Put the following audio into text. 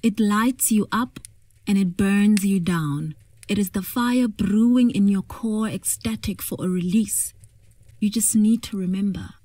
It lights you up and it burns you down. It is the fire brewing in your core, ecstatic for a release. You just need to remember.